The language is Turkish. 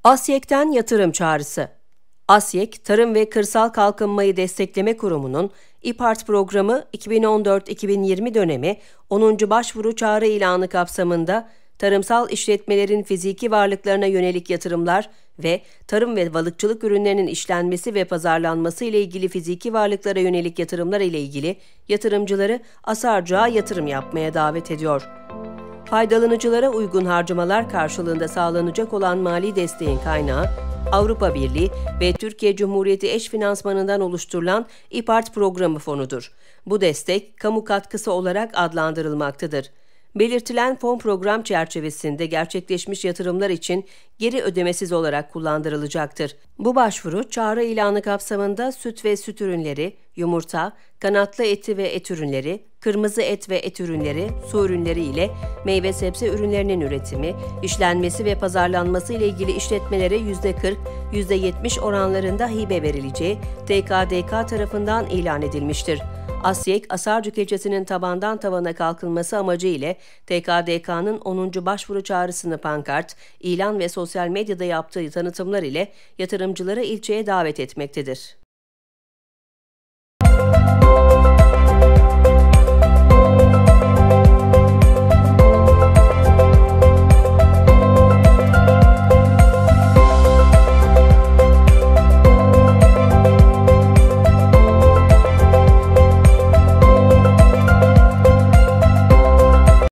ASYEK'ten yatırım çağrısı. ASYEK, Tarım ve Kırsal Kalkınmayı Destekleme Kurumu'nun İPART programı 2014-2020 dönemi 10. başvuru çağrı ilanı kapsamında tarımsal işletmelerin fiziki varlıklarına yönelik yatırımlar ve tarım ve balıkçılık ürünlerinin işlenmesi ve pazarlanması ile ilgili fiziki varlıklara yönelik yatırımlar ile ilgili yatırımcıları ASARCık'a yatırım yapmaya davet ediyor. Faydalanıcılara uygun harcamalar karşılığında sağlanacak olan mali desteğin kaynağı, Avrupa Birliği ve Türkiye Cumhuriyeti eş finansmanından oluşturulan İPART programı fonudur. Bu destek, kamu katkısı olarak adlandırılmaktadır. Belirtilen fon program çerçevesinde gerçekleşmiş yatırımlar için geri ödemesiz olarak kullandırılacaktır. Bu başvuru, çağrı ilanı kapsamında süt ve süt ürünleri, yumurta, kanatlı eti ve et ürünleri, kırmızı et ve et ürünleri, su ürünleri ile meyve sebze ürünlerinin üretimi, işlenmesi ve pazarlanması ile ilgili işletmelere %40, %70 oranlarında hibe verileceği TKDK tarafından ilan edilmiştir. ASYEK, ASARCık ilçesinin tabandan tavana kalkınması amacı ile TKDK'nın 10. başvuru çağrısını pankart, ilan ve sosyal medyada yaptığı tanıtımlar ile yatırımcıları ilçeye davet etmektedir.